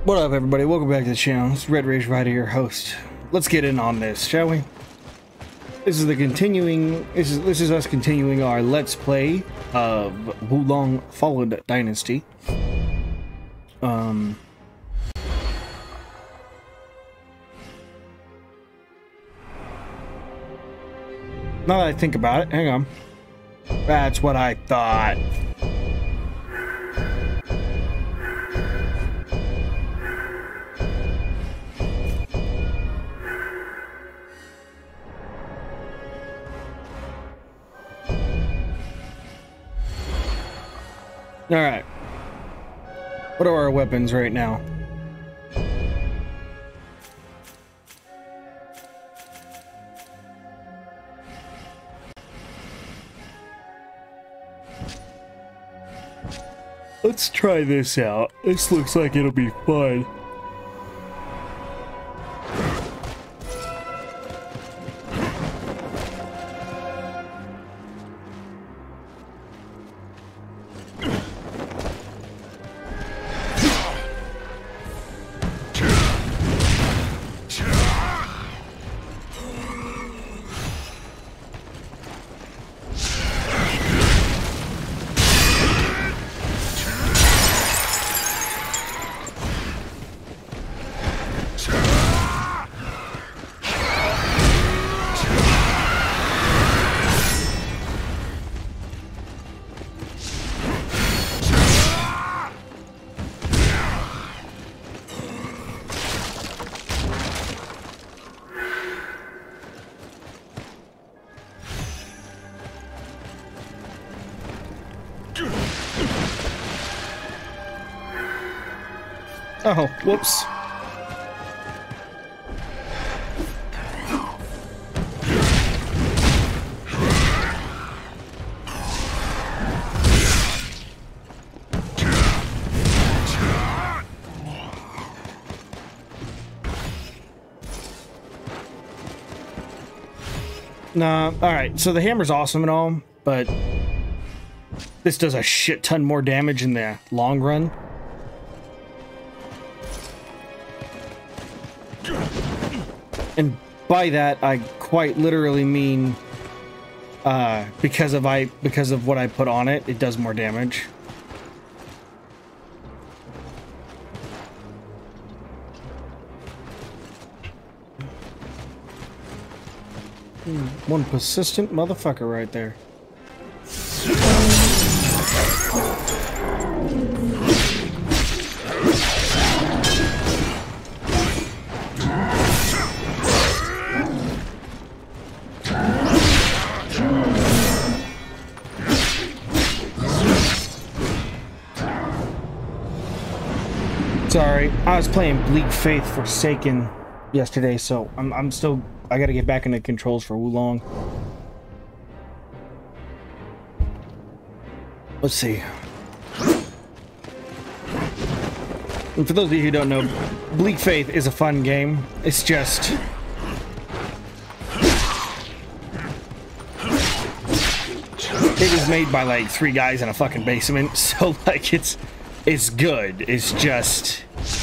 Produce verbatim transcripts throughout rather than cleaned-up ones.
What up, everybody? Welcome back to the channel. It's RedRazeRider, your host. Let's get in on this, shall we? This is the continuing. This is this is us continuing our let's play of Wolongfallendynastygameplay. Dynasty. Um. Now that I think about it, hang on. That's what I thought. All right. What are our weapons right now? Let's try this out. This looks like it'll be fun. Oh, whoops. Nah, alright, so the hammer's awesome and all, but this does a shit ton more damage in the long run. And by that, I quite literally mean uh, because of I because of what I put on it, it does more damage. Hmm, one persistent motherfucker right there. Sorry, I was playing Bleak Faith Forsaken yesterday, so I'm, I'm still, I gotta get back into controls for Wulong. Let's see. And for those of you who don't know, Bleak Faith is a fun game. It's just... it was made by like three guys in a fucking basement, so like it's, it's good. It's just...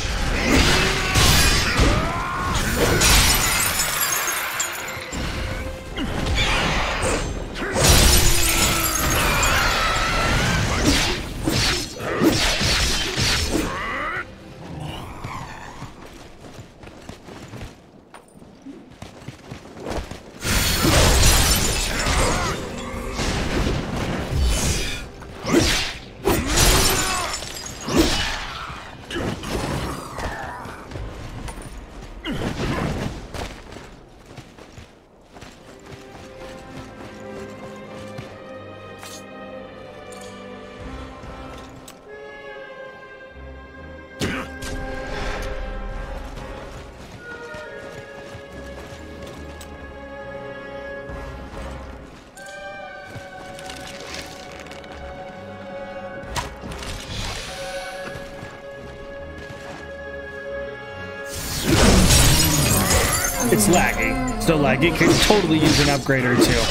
It's lagging. Still lagging. Could totally use an upgrade or two.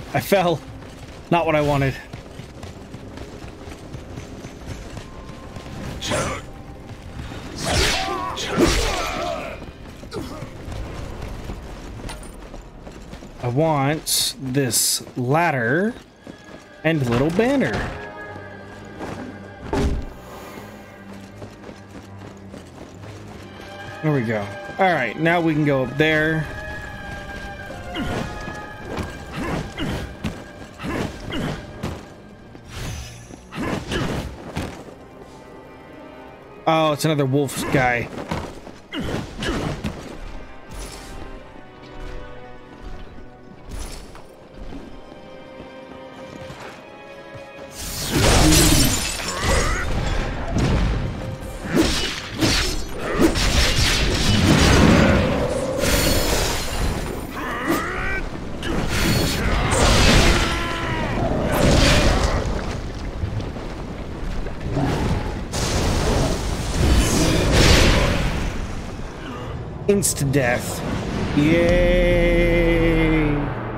I fell. Not what I wanted. I want this ladder and little banner. There we go. All right, now we can go up there. Oh, it's another wolf guy. Insta death. Yay!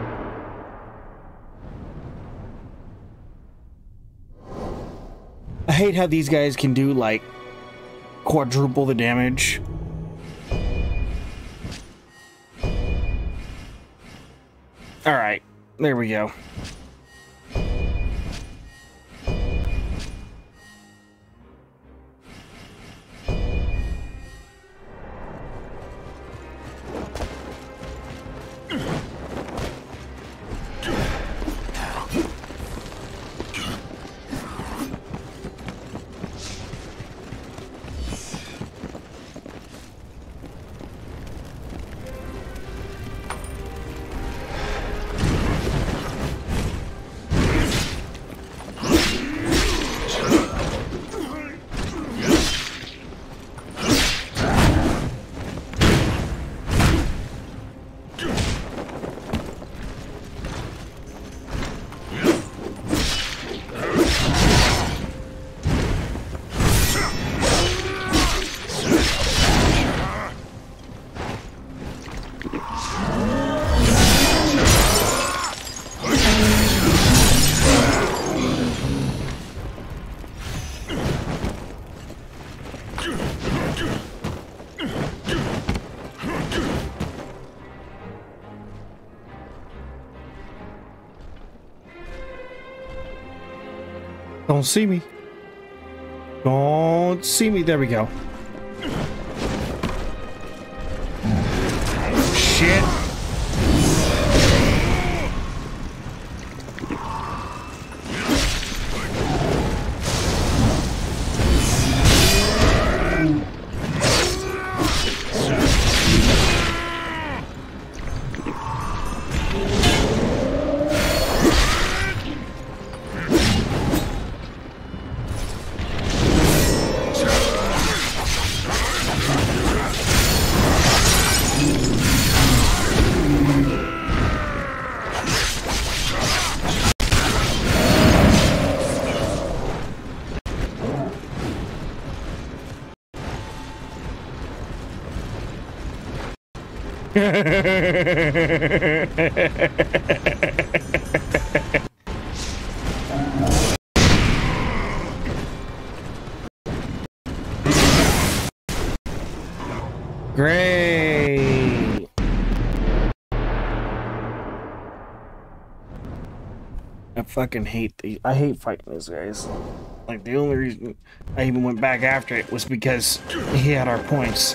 I hate how these guys can do like quadruple the damage. All right, there we go. Don't see me. Don't see me. There we go. Shit. Great. I fucking hate the I hate fighting these guys. Like the only reason I even went back after it was because he had our points.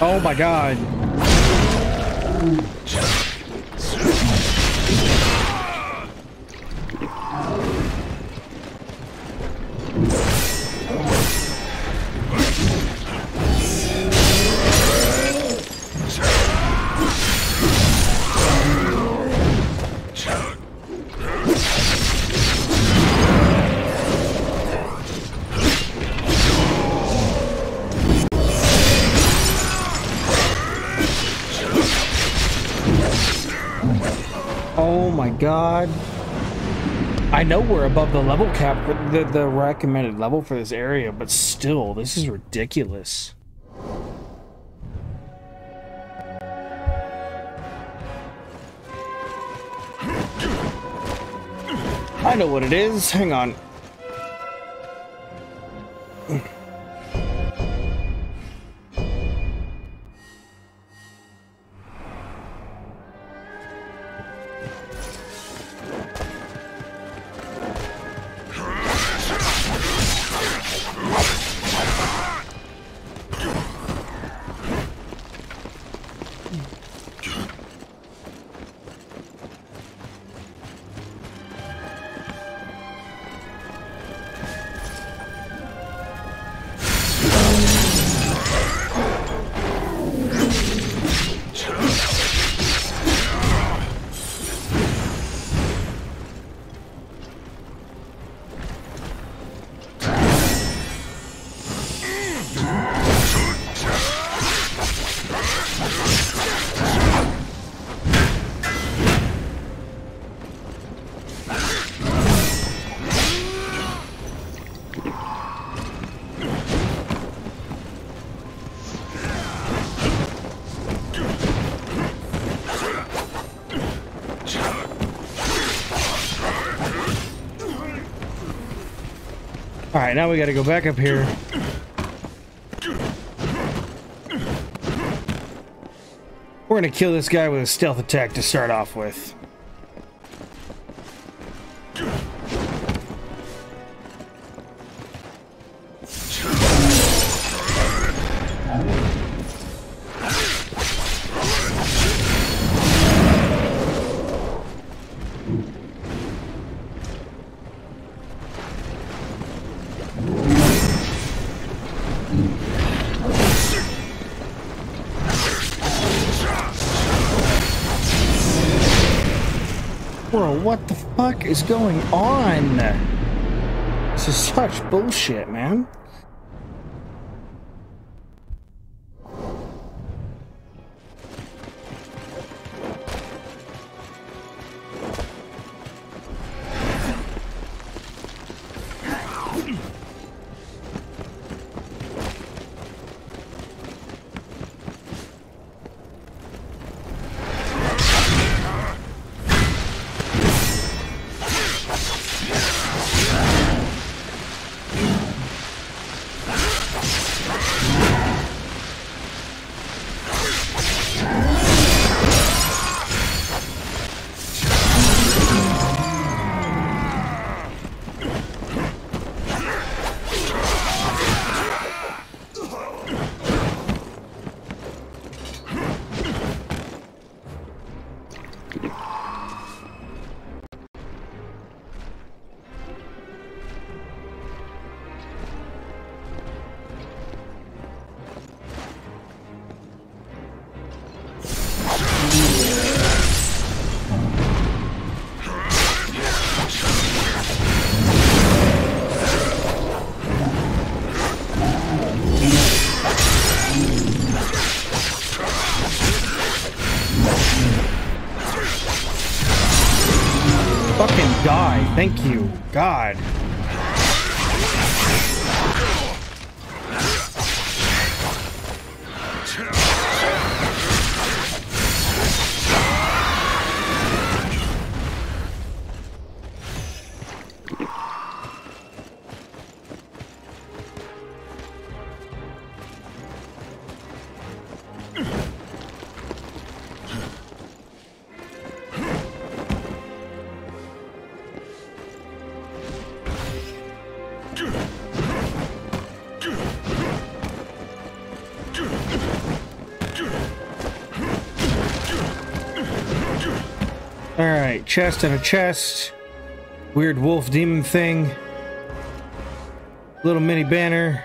Oh my god. Oh my god. I know we're above the level cap, the, the recommended level for this area, but still, this is ridiculous. I know what it is. Hang on. Alright, now we gotta go back up here. We're gonna kill this guy with a stealth attack to start off with. Bro, what the fuck is going on? This is such bullshit, man. Fucking die. Thank you. God. Alright, chest and a chest. Weird wolf demon thing. Little mini banner.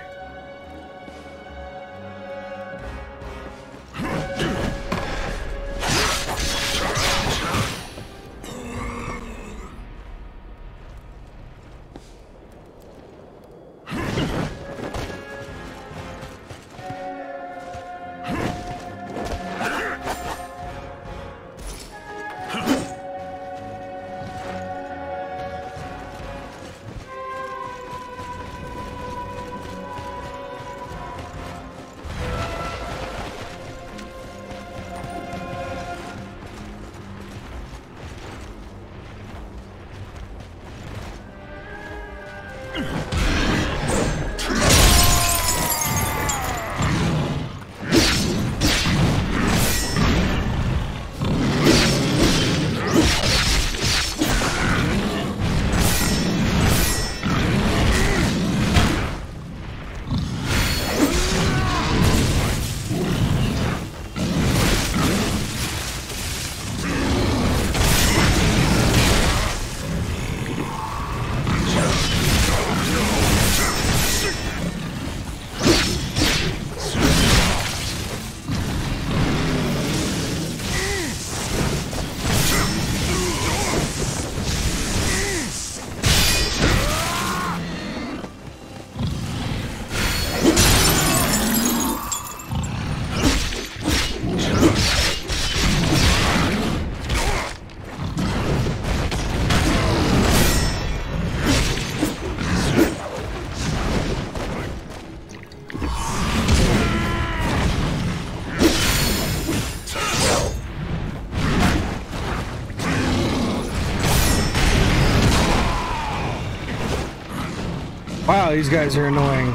Wow, these guys are annoying.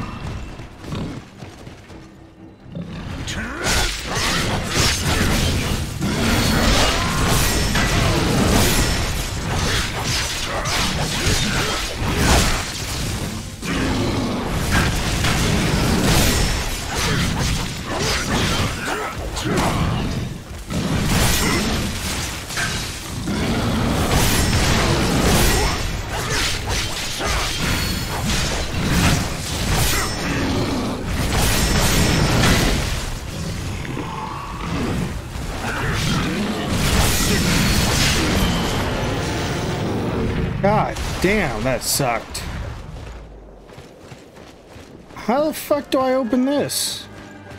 God damn, that sucked. How the fuck do I open this?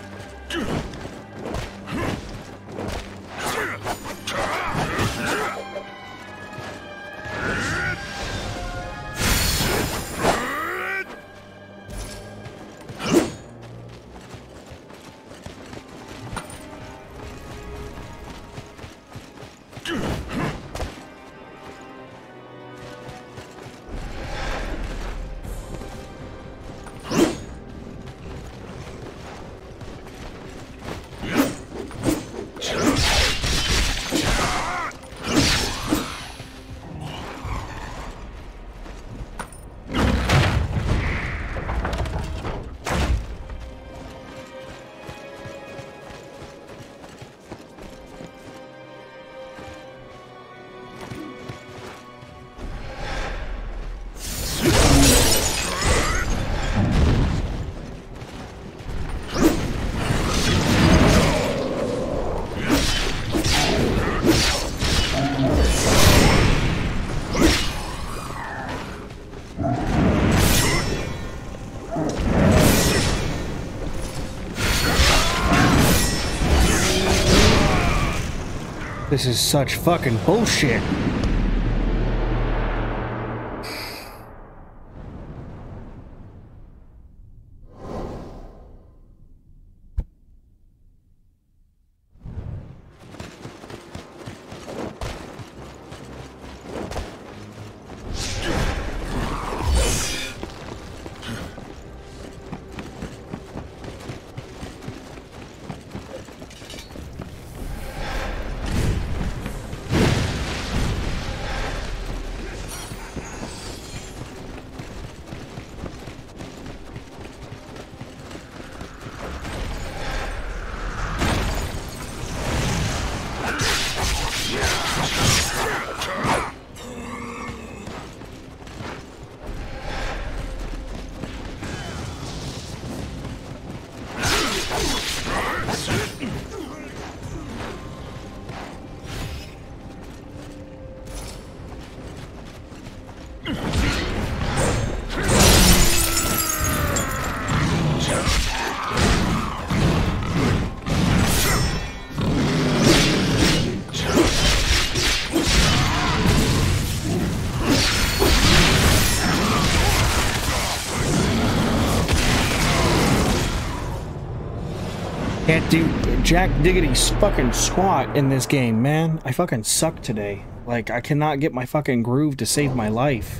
This is such fucking bullshit. Can't do jack diggity fucking squat in this game, man. I fucking suck today. Like, I cannot get my fucking groove to save my life.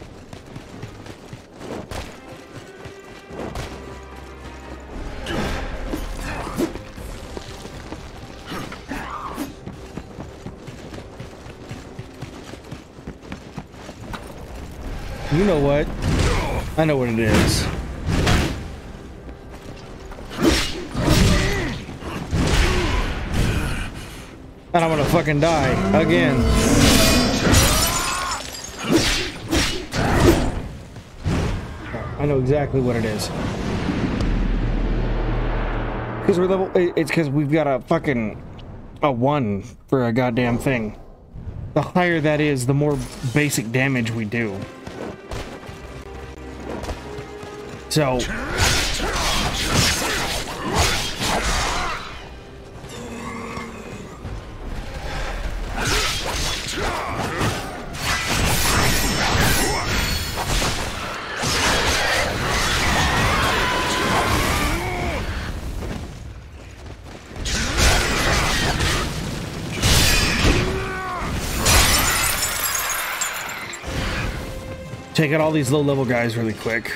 You know what? I know what it is. And I'm gonna fucking die again. I know exactly what it is. Because we're level. It's because we've got a fucking a one for a goddamn thing. The higher that is, the more basic damage we do. So. Take out all these low-level guys really quick.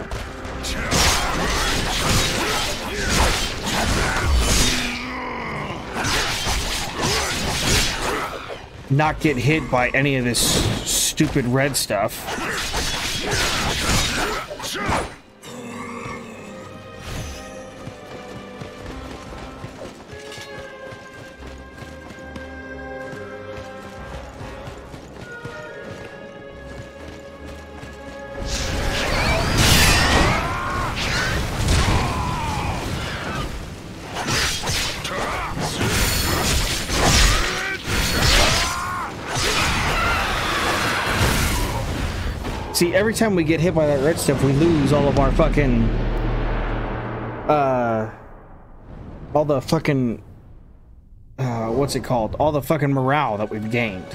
Not get hit by any of this stupid red stuff. See, every time we get hit by that red stuff, we lose all of our fucking, uh, all the fucking, uh, what's it called? All the fucking morale that we've gained.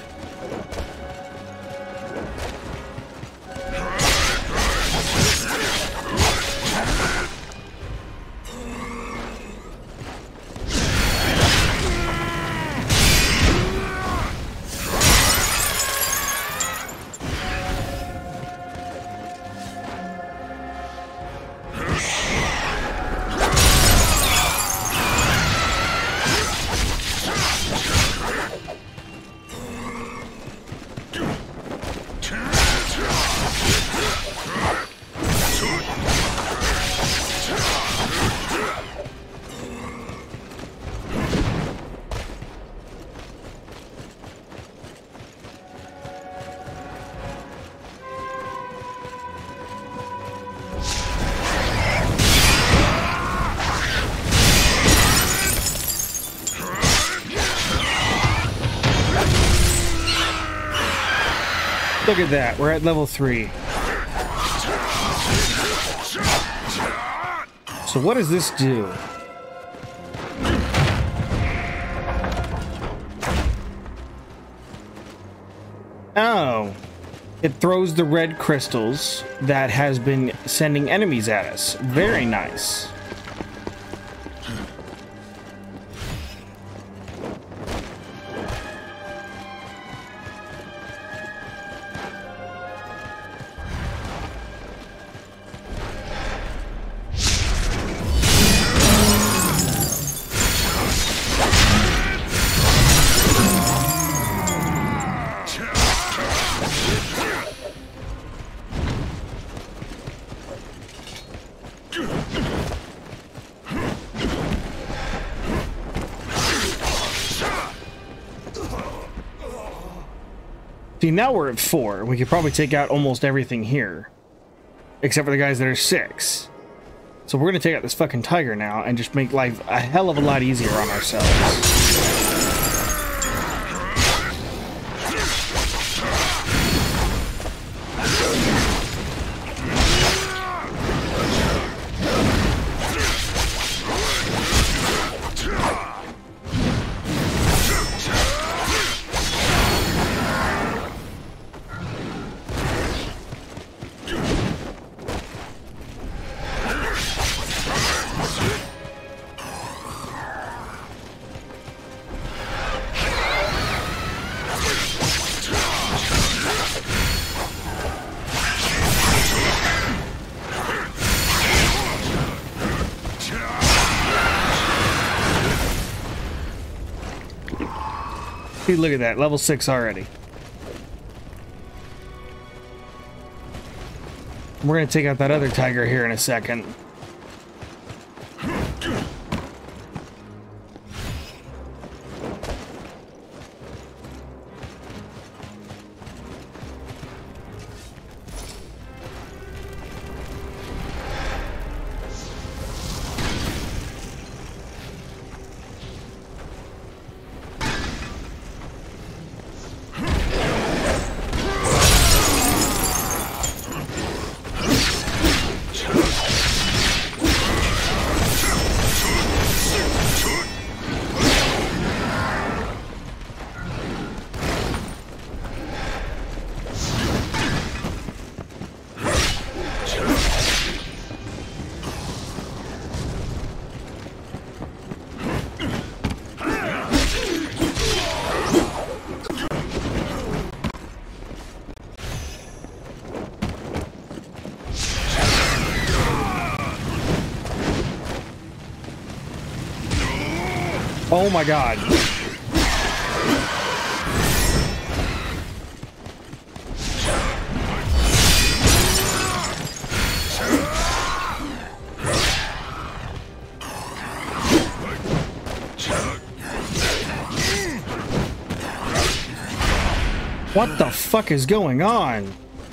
Look at that, we're at level three. So what does this do? Oh, it throws the red crystals that has been sending enemies at us. Very nice. See, now we're at four. We could probably take out almost everything here. Except for the guys that are six. So we're gonna take out this fucking tiger now and just make life a hell of a lot easier on ourselves. Hey, look at that, level six already. We're gonna take out that other tiger here in a second. Oh my god. What the fuck is going on?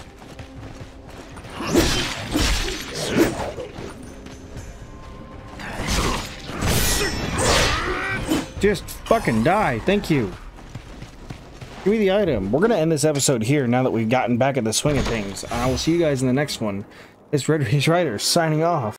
Just fucking die. Thank you. Give me the item. We're gonna end this episode here now that we've gotten back at the swing of things. I will see you guys in the next one. It's RedRazeRider signing off.